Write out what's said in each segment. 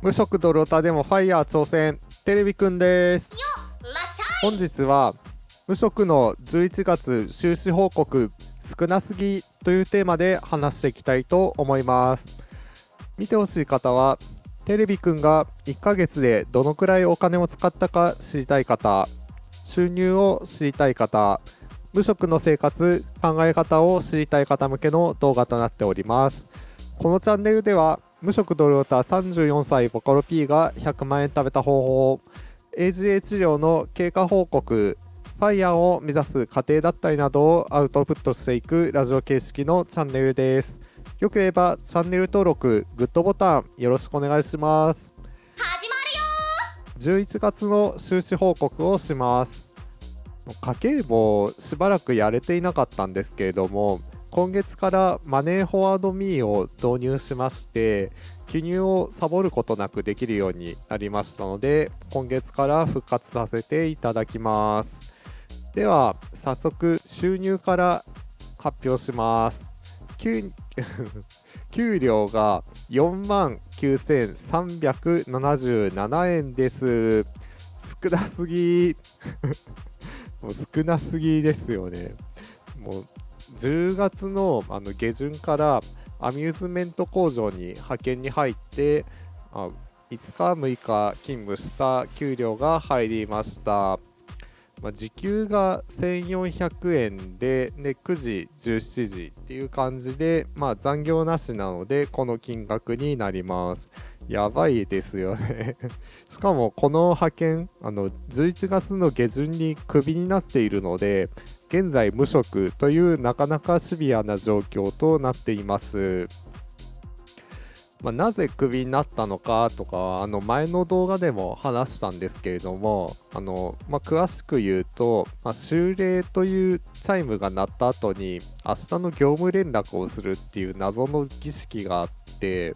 無職ドロタでもファイヤー挑戦、テレビくんです。本日は無職の11月収支報告少なすぎというテーマで話していきたいと思います。見てほしい方はテレビくんが1ヶ月でどのくらいお金を使ったか知りたい方、収入を知りたい方、無職の生活考え方を知りたい方向けの動画となっております。このチャンネルでは無職ドルタ34歳ボカロ P が100万円食べた方法、AGA 治療の経過報告、ファイヤーを目指す過程だったりなどをアウトプットしていくラジオ形式のチャンネルです。よければチャンネル登録、グッドボタンよろしくお願いします。 始まるよ。 11月の収支報告をします。家計簿しばらくやれていなかったんですけれども、今月からマネーフォワードミーを導入しまして、記入をサボることなくできるようになりましたので、今月から復活させていただきます。では早速収入から発表します。給料が49,377円です。少なすぎもう少なすぎですよね。もう10月の下旬からアミューズメント工場に派遣に入って5日6日勤務した給料が入りました。時給が1400円で、9時17時っていう感じで、残業なしなのでこの金額になります。やばいですよねしかもこの派遣11月の下旬にクビになっているので、現在無職というなかなかシビアな状況となっています。なぜクビになったのかとか前の動画でも話したんですけれども、詳しく言うと、終令というチャイムが鳴った後に明日の業務連絡をするっていう謎の儀式があって、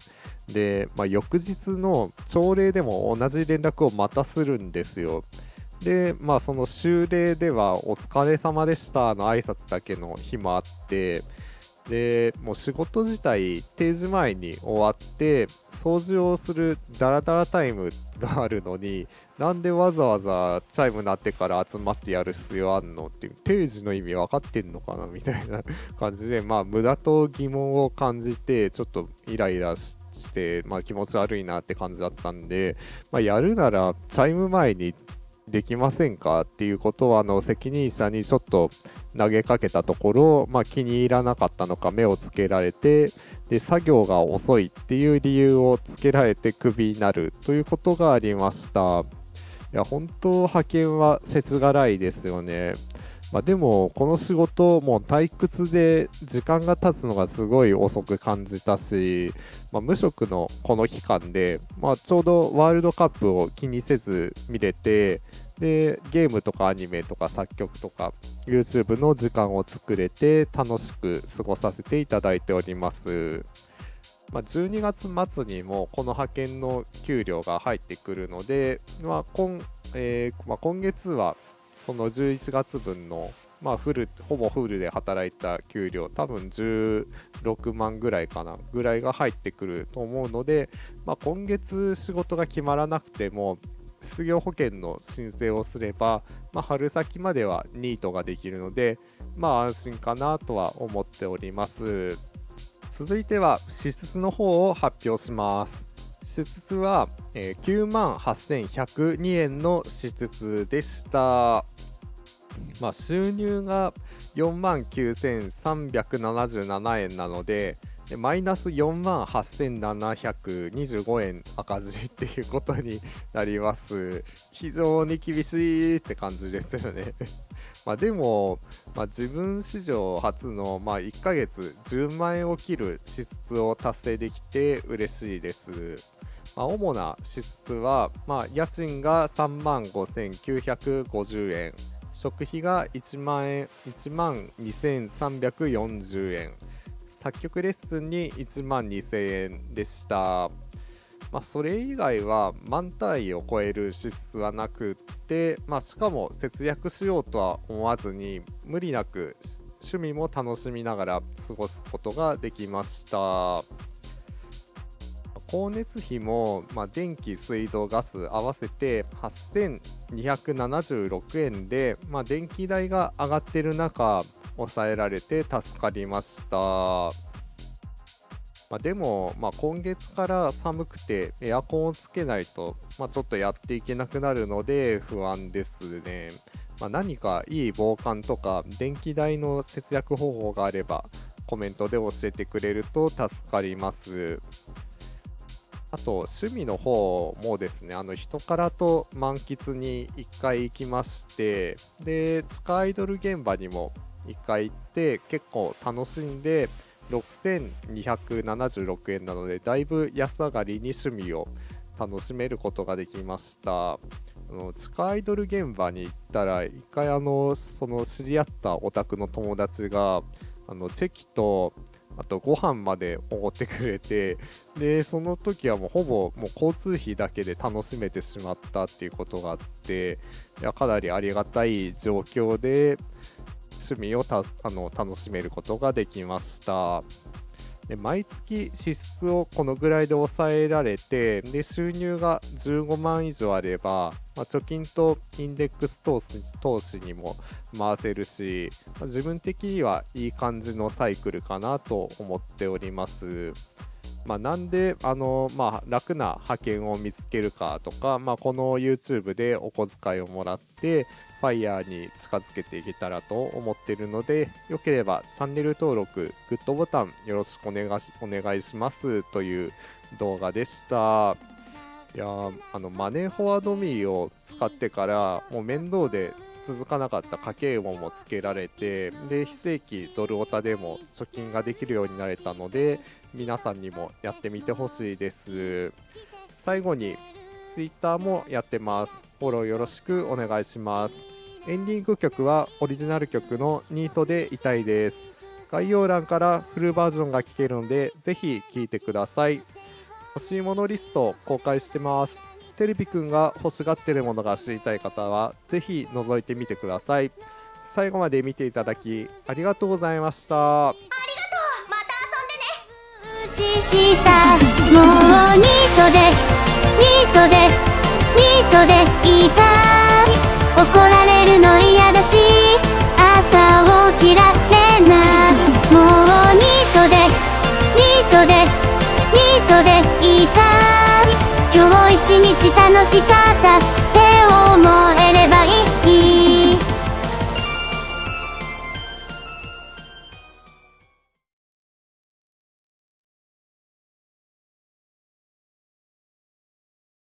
で、翌日の朝礼でも同じ連絡をまたするんですよ。でその終令ではお疲れ様でしたの挨拶だけの日もあって、でもう仕事自体定時前に終わって掃除をするダラダラタイムがあるのに、なんでわざわざチャイム鳴ってから集まってやる必要あんのっていう、定時の意味分かってんのかなみたいな感じで、無駄と疑問を感じてちょっとイライラして、気持ち悪いなって感じだったんで、やるならチャイム前にできませんかっていうことを責任者にちょっと投げかけたところ、気に入らなかったのか目をつけられて、で作業が遅いっていう理由をつけられてクビになるということがありました。いや本当派遣は世知辛いですよね。でもこの仕事もう退屈で時間が経つのがすごい遅く感じたし、無職のこの期間で、ちょうどワールドカップを気にせず見れて、でゲームとかアニメとか作曲とか YouTube の時間を作れて楽しく過ごさせていただいております。12月末にもこの派遣の給料が入ってくるので、今月はその11月分の、ほぼフルで働いた給料多分16万ぐらいかなぐらいが入ってくると思うので、今月仕事が決まらなくても失業保険の申請をすれば、春先まではニートができるので、安心かなとは思っております。続いては支出の方を発表します。支出は、98,102 円の支出でした。収入が49,377 円なので、マイナス48,725 円赤字っていうことになります。非常に厳しいって感じですよねでも、自分史上初の、1ヶ月10万円を切る支出を達成できて嬉しいです。主な支出は、家賃が35,950 円、食費が1万2340 円、作曲レッスンに1万2000円でした。それ以外は万単位を超える支出はなくって、しかも節約しようとは思わずに無理なく趣味も楽しみながら過ごすことができました。 光熱費も、電気水道ガス合わせて8276円で、電気代が上がってる中抑えられて助かりました。でも、今月から寒くてエアコンをつけないと、ちょっとやっていけなくなるので不安ですね。何かいい防寒とか電気代の節約方法があればコメントで教えてくれると助かります。あと趣味の方もですね、人からと満喫に1回行きまして、で地下アイドル現場にも1回行って結構楽しんで6276円なのでだいぶ安上がりに趣味を楽しめることができました。地下アイドル現場に行ったら1回その知り合ったオタクの友達がチェキとあとご飯までおごってくれて、でその時はもうほぼもう交通費だけで楽しめてしまったっていうことがあって、いやかなりありがたい状況で趣味を楽しめることができました。で毎月支出をこのぐらいで抑えられて、で収入が15万以上あれば、貯金とインデックス投資にも回せるし、自分的にはいい感じのサイクルかなと思っております。なんで楽な派遣を見つけるかとか、この YouTube でお小遣いをもらってFIRE に近づけていけたらと思っているので、よければチャンネル登録、グッドボタンよろしくお願いしますという動画でした。いやマネーフォワードミーを使ってからもう面倒で続かなかった家計簿もつけられて、で非正規ドルオタでも貯金ができるようになれたので、皆さんにもやってみてほしいです。最後に Twitter もやってます。フォローよろしくお願いします。エンディング曲はオリジナル曲のニートでいたいです。概要欄からフルバージョンが聴けるのでぜひ聴いてください。欲しいものリスト公開してます。テレビくんが欲しがってるものが知りたい方はぜひ覗いてみてください。最後まで見ていただきありがとうございました。 ありがとう。また遊んでね。 打ちしたもうニートでいいか、怒られるの嫌だし朝起きられない。もうニートでいいか、今日一日楽しかったって思えればいい。